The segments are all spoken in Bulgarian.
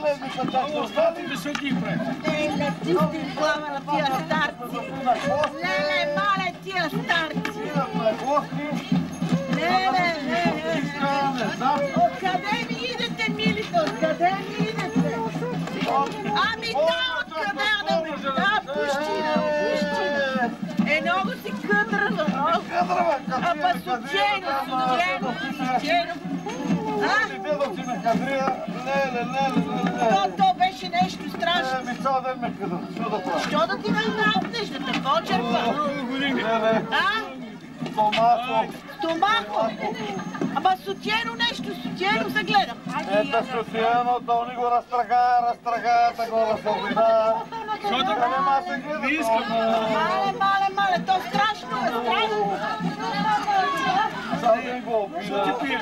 седмица как се остали? Да се ги прави. Леле, чисти глава на тия старци. Леле, мале тия старци. Имахме гости. Леле, откъде ми идете, милите? Откъде ми идете? Ами да, откъде да ме? Да, пущина, пущина. Много си къдрано. Ама сутиено. То беше нещо страшно. Ми цял ден ме къдат. Що да правя? Що да ти назнавнеш, да те почерпа? Стомахо. Ама сутиено нещо, сутиено се гледам. Ето сутиено, да ни го разтрага, такова се вида. Що да нема се гледа? Не искам. Мале, то страшно е, страшно. Цял ден го опида. Що ти пиеш?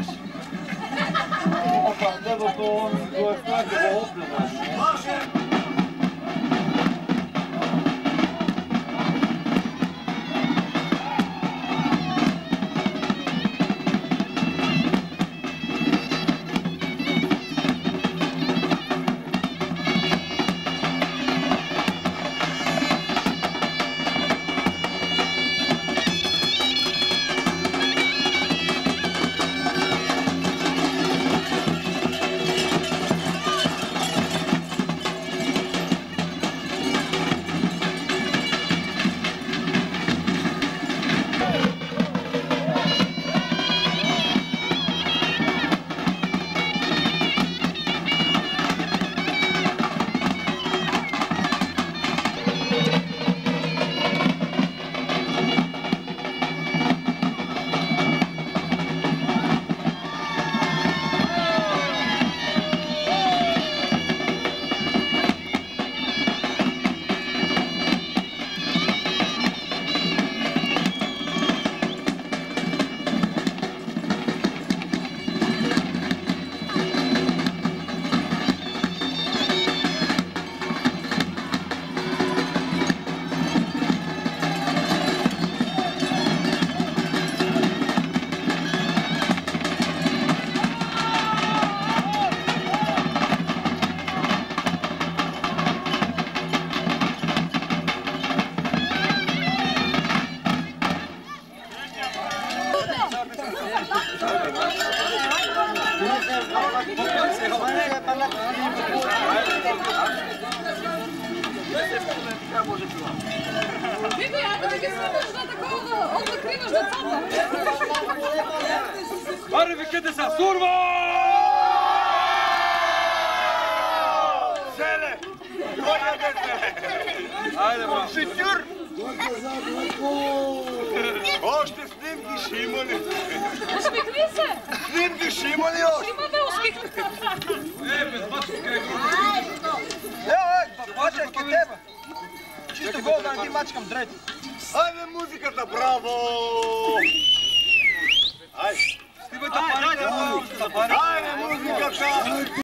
Опа, дедото го е страх да го опида. Викай, ако не ги снимаш за такова, откриваш децата. Аре, викайте са, Сурва! Селе! Айде, браво! Шитюр! Още снимки ще има ли? Усмихни се! Снимки ще има ли още? Има да усмихни. Без мачка край. Бачерки тебе! Чисто гол да не ти мачкам дред. Айде музиката, браво! Айде! Стивайте парите, Айде музиката!